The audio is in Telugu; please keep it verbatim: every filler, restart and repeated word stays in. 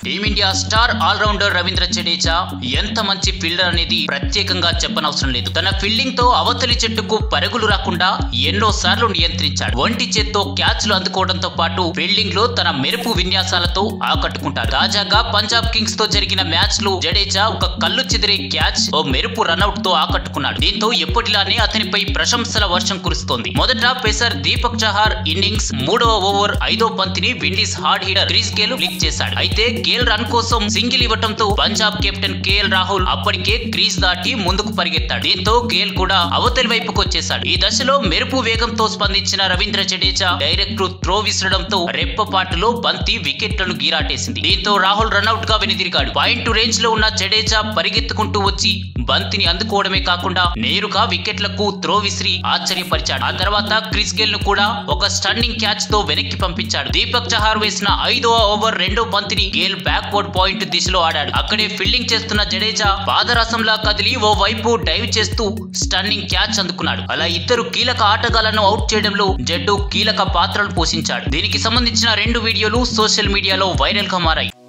Team India star allrounder Ravindra Jadeja ఎంత మంచి ఫీల్డర్ అనేది ప్రత్యేకంగా చెప్పనవసరం లేదు. తన ఫీల్డింగ్ తో అవతలి చెట్టుకు పరుగులు రాకుండా ఎన్నో సార్లు నియంత్రించాడు. ఒంటి చేత్తో క్యాచ్లు అందుకోవడంతో పాటు ఫీల్డింగ్ లో తన మెరుపు విన్యాసాలతో ఆకట్టుకుంటాడు. తాజాగా పంజాబ్ కింగ్స్ తో జరిగిన మ్యాచ్ లో జడేజా ఒక కళ్ళు చెదిరే క్యాచ్ ఓ మెరుపు రన్అట్ తో ఆకట్టుకున్నాడు. దీంతో ఎప్పటిలానే అతనిపై ప్రశంసల వర్షం కురుస్తోంది. మొదట పేసర్ దీపక్ చహార్ ఇన్నింగ్స్ మూడవ ఓవర్ ఐదో బంతిని Windies hard hitter Chris Gayle click చేశాడు. అయితే గేల్ రన్ కోసం సింగిల్ ఇవ్వడంతో పంజాబ్ కెప్టెన్ కేఎల్ రాహుల్ అప్పటికే క్రీజ్ దాటి ముందుకు పరిగెత్తాడు. దీంతో గేల్ కూడా అవతలి వైపుకు వచ్చేశాడు. ఈ దశలో మెరుపు వేగంతో స్పందించిన రవీంద్ర జడేజా డైరెక్ట్ త్రో విసరడంతో రెప్పపాటులో బంతి వికెట్లను గీరాటేసింది. దీంతో రాహుల్ రన్అట్ గా వెనుదిరిగాడు. పాయింట్ రేంజ్ లో ఉన్న జడేజా పరిగెత్తుకుంటూ వచ్చి బంతిని అందుకోవడమే కాకుండా నేరుగా వికెట్లకు త్రో విసిరి ఆశ్చర్యపరిచాడు. ఆ తర్వాత క్రిస్ గేల్ ను కూడా ఒక స్టన్నింగ్ క్యాచ్ తో వెనక్కి పంపించాడు. దీపక్ చహార్ వేసిన ఐదవ ఓవర్ రెండో బంతిని గేల్ బ్యాక్వర్డ్ పాయింట్ దిశలో ఆడాడు. అక్కడే ఫీల్డింగ్ చేస్తున్న జడేజా పాదరసంలా కదిలి ఓ వైపు డైవ్ చేస్తూ స్టన్నింగ్ క్యాచ్ అందుకున్నాడు. అలా ఇద్దరు కీలక ఆటగాళ్లను అవుట్ చేయడంలో జడ్డు కీలక పాత్రలు పోషించాడు. దీనికి సంబంధించిన రెండు వీడియోలు సోషల్ మీడియాలో వైరల్ గా మారాయి.